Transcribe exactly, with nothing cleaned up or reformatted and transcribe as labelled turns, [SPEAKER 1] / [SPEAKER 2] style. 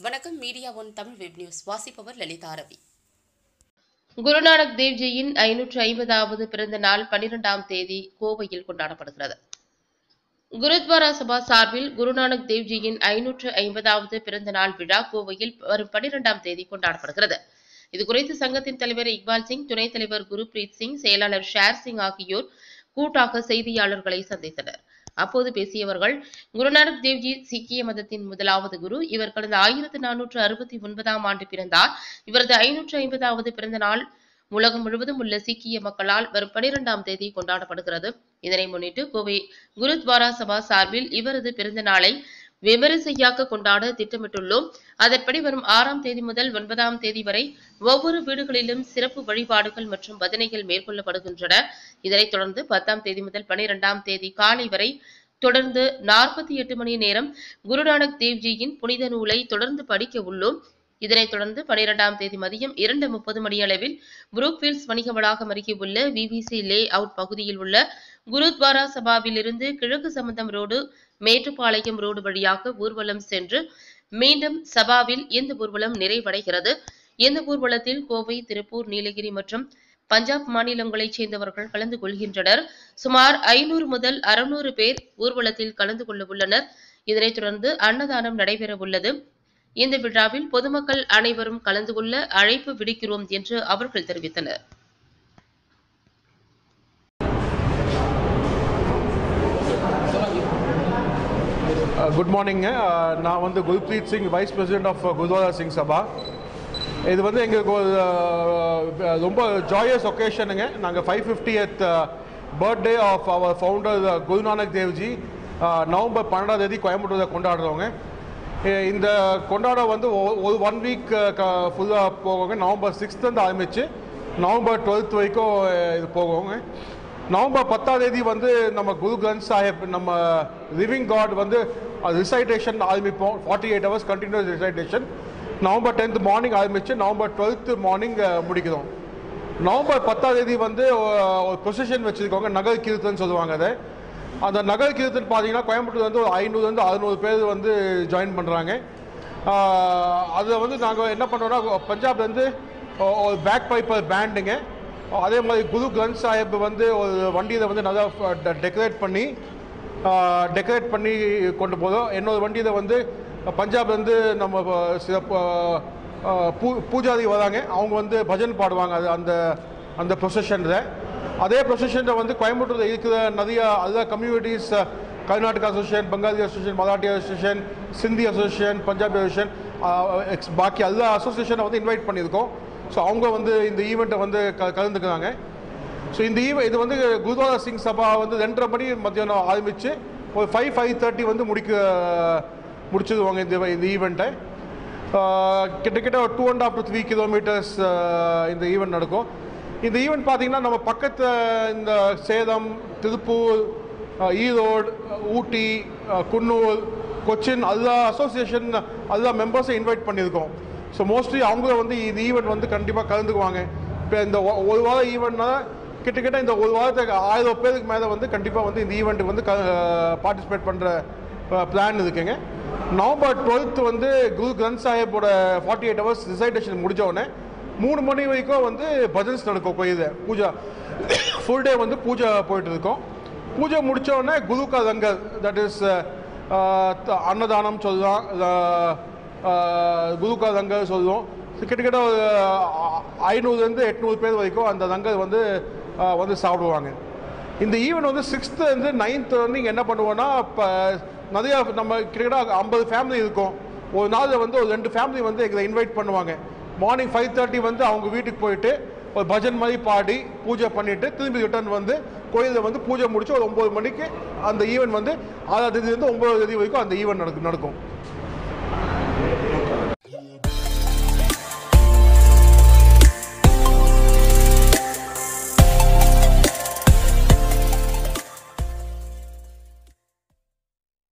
[SPEAKER 1] வணக்கம் media one Tamil web news வாசிப்பவர் லலிதா ரவி.
[SPEAKER 2] குருநானக் தேவ்ஜியின் ஐநூற்று ஐம்பதாவது பிறந்த நாள் பனிரெண்டாம் தேதி கோவையில் கொண்டாடப்படுகிறது. குருத்வாரா சபா சார்பில் குருநானக் தேவ்ஜியின் ஐநூற்று ஐம்பதாவது பிறந்த நாள் விழா கோவையில் வரும் பனிரெண்டாம் தேதி கொண்டாடப்படுகிறது. இதுகுறித்து சங்கத்தின் தலைவர் இக்பால் சிங், துணைத் தலைவர் குருபிரீத் சிங், செயலாளர் ஷேர் சிங் ஆகியோர் கூட்டாக செய்தியாளர்களை சந்தித்தனர். அப்போது பேசியவர்கள், குருநானக் தேவ்ஜி சீக்கிய மதத்தின் முதலாவது குரு. இவர் கடந்த ஆயிரத்து நானூற்று அறுபத்தி ஒன்பதாம் ஆண்டு பிறந்தார். இவரது ஐநூற்று ஐம்பதாவது பிறந்த நாள் உலகம் முழுவதும் உள்ள சீக்கிய மக்களால் வரும் பனிரெண்டாம் தேதி கொண்டாடப்படுகிறது. இதனை முன்னிட்டு கோவை குருத்வாரா சபா சார்பில் இவரது பிறந்த நாளை விமரிசையாக கொண்டாட திட்டமிட்டுள்ளோம். அதன்படி வரும் ஆறாம் தேதி முதல் ஒன்பதாம் தேதி வரை ஒவ்வொரு வீடுகளிலும் சிறப்பு வழிபாடுகள் மற்றும் பஜனைகள் மேற்கொள்ளப்படுகின்றன. இதனைத் தொடர்ந்து பத்தாம் தேதி முதல் பனிரெண்டாம் தேதி காலை வரை தொடர்ந்து நாற்பத்தி எட்டு மணி நேரம் குருநானக் தேவ்ஜியின் புனித நூலை தொடர்ந்து படிக்க உள்ளோம். இதனைத் தொடர்ந்து பனிரெண்டாம் தேதி மதியம் இரண்டு முப்பது மணியளவில் புரூக்ஃபீல்ட்ஸ் வணிக வளாகம் அருகே உள்ள விவிசி லே அவுட் பகுதியில் உள்ள குருத்வாரா சபாவில் இருந்து கிழக்கு சம்பந்தம் ரோடு, மேட்டுப்பாளையம் ரோடு வழியாக ஊர்வலம் சென்று மீண்டும் சபாவில் இந்த ஊர்வலம் நிறைவடைகிறது. இந்த ஊர்வலத்தில் கோவை, திருப்பூர், நீலகிரி மற்றும் பஞ்சாப் மாநிலங்களைச் சேர்ந்தவர்கள் கலந்து கொள்கின்றனர். சுமார் ஐநூறு முதல் அறுநூறு பேர் ஊர்வலத்தில் கலந்து கொள்ள உள்ளனர். இதனைத் தொடர்ந்து அன்னதானம் நடைபெற உள்ளது. இந்த விழாவில் பொதுமக்கள் அனைவரும் கலந்து கொள்ள அழைப்பு விடுக்கிறோம் என்று அவர்கள் தெரிவித்தனர்.
[SPEAKER 3] குட் மார்னிங்க. நான் வந்து Gurpreet Singh, vice president of Gurdwara Singh Sabha. இது வந்து எங்களுக்கு ஒரு ரொம்ப ஜாயஸ் ஒகேஷனுங்க. நாங்கள் five fiftieth birthday of our founder Guru Nanak Dev ji November பன்னெண்டாம் தேதி கோயம்புத்தூரில் கொண்டாடுறவங்க. இந்த கொண்டாடம் வந்து ஒரு ஒன் வீக் ஃபுல்லாக போவாங்க. நவம்பர் சிக்ஸ்த்லேருந்து ஆரம்பித்து நவம்பர் டுவெல்த் வரைக்கும் இது போவாங்க. நவம்பர் பத்தாம் தேதி வந்து நம்ம குரு கிரந்த் சாஹிப், நம்ம லிவிங் காட் வந்து ரிசைட்டேஷன் ஆரம்பிப்போம். Forty eight hours continuous recitation. November tenth morning ஆரம்பித்து நவம்பர் டுவெல்த் மார்னிங் முடிக்கிறோம். நவம்பர் பத்தாம் தேதி வந்து ஒரு ப்ரொசஷன் வச்சுருக்கோங்க, நகர் கீர்த்தன் சொல்லுவாங்க. அதை அந்த நகர் கீர்த்தன் பார்த்தீங்கன்னா கோயம்புத்தூர் வந்து ஒரு ஐநூறுலேருந்து அறுநூறு பேர் வந்து ஜாயின் பண்ணுறாங்க. அதில் வந்து நாங்கள் என்ன பண்ணுறோன்னா, பஞ்சாப்லேருந்து ஒரு பேக் பைப்பர் பேண்டுங்க, அதே மாதிரி குரு கிரந்த் சாஹிப் வந்து ஒரு வண்டியில் வந்து நல்லா டெக்கரேட் பண்ணி டெக்கரேட் பண்ணி கொண்டு போதும். இன்னொரு வண்டியில் வந்து பஞ்சாப்லேருந்து நம்ம சில பூ பூஜாரி வராங்க, அவங்க வந்து பஜன் பாடுவாங்க. அது அந்த அந்த ப்ரொசஷனில் அதே ப்ரொசஷனில் வந்து கோயம்புத்தூரில் இருக்கிற நிறைய எல்லா communities, Karnataka association, Bengali association, Marathi association, Sindhi association, Punjabi association, பாக்கி எல்லா அசோசியேஷனை வந்து இன்வைட் பண்ணியிருக்கோம். ஸோ அவங்க வந்து இந்த ஈவெண்ட்டை வந்து க கலந்துக்கிறாங்க. ஸோ இந்த ஈவெண்ட் இது வந்து குருத்வாரா சிங் சபா வந்து ரெண்டரை மணி மத்தியானம் ஆரம்பித்து ஒரு ஃபைவ் ஃபைவ் தேர்ட்டி வந்து முடிக்க முடிச்சிடுவாங்க இந்த இந்த ஈவெண்ட்டை. கிட்டத்தட்ட ஒரு two and half to three kilometres இந்த ஈவெண்ட் நடக்கும். இந்த ஈவெண்ட் பார்த்திங்கன்னா நம்ம பக்கத்து இந்த சேலம், திருப்பூர், ஈரோடு, ஊட்டி, குன்னூர், கொச்சின் எல்லா அசோசியேஷன் எல்லா மெம்பர்ஸை இன்வைட் பண்ணியிருக்கோம். ஸோ மோஸ்ட்லி அவங்கள வந்து இந்த ஈவெண்ட் வந்து கண்டிப்பாக கலந்துக்குவாங்க. இப்போ இந்த ஒரு வாரம் ஈவெண்ட்னா கிட்டத்தட்ட இந்த ஒரு வாரத்துக்கு ஆயிரம் பேருக்கு மேலே வந்து கண்டிப்பாக வந்து இந்த ஈவெண்ட்டுக்கு வந்து க பார்ட்டிசிபேட் பண்ணுற பிளான் இருக்குங்க. நவம்பர் டுவெல்த் வந்து குரு கிரந்த் சாஹிப்போட ஃபார்ட்டி எயிட் ஹவர்ஸ் ரிசைட்டேஷன் முடித்தோடனே மூணு மணி வரைக்கும் வந்து பஜன்ஸ் நடக்கும். கோயில் பூஜா ஃபுல் டே வந்து பூஜை போயிட்டு இருக்கோம். பூஜை முடித்தோடனே குருக்கா லங்கர், தட் இஸ் அன்னதானம் சொல்லலாம், குருக்கா லங்கர் சொல்லுவோம். கிட்டத்தட்ட ஒரு ஐநூறுலேருந்து எட்நூறு பேர் வரைக்கும் அந்த லங்கர் வந்து வந்து சாப்பிடுவாங்க. இந்த ஈவெண்ட் வந்து சிக்ஸ்த்துலேருந்து நைன்த்து வந்து இங்கே என்ன பண்ணுவோன்னா, இப்போ நிறையா நம்ம கிட்டத்தட்ட ஐம்பது ஃபேமிலி இருக்கும். ஒரு நாளில் வந்து ஒரு ரெண்டு ஃபேமிலி வந்து எங்களை இன்வைட் பண்ணுவாங்க. மார்னிங் ஃபைவ் தேர்ட்டி வந்து அவங்க வீட்டுக்கு போயிட்டு ஒரு பஜன் மாதிரி பாடி பூஜை பண்ணிவிட்டு திரும்பி ரிட்டர்ன் வந்து கோயிலில் வந்து பூஜை முடித்து ஒரு ஒம்பது மணிக்கு அந்த ஈவெண்ட் வந்து ஆறாம் தேதியிலேருந்து ஒம்பதாம் தேதி வரைக்கும் அந்த ஈவெண்ட் நடக்கும் நடக்கும்